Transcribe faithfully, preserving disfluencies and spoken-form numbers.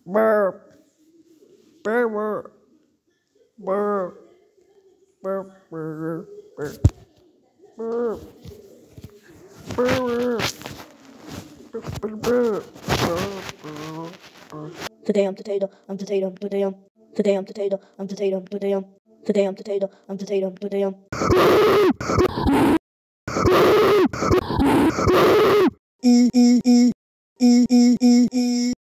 Burp. Burp. Burp. Burp. Burp. Burp. Burp. Burp. Today I'm potato, I'm potato, today I'm today I'm potato, I'm potato, today I'm today I'm potato, I'm potato, today I'm E E E E E E E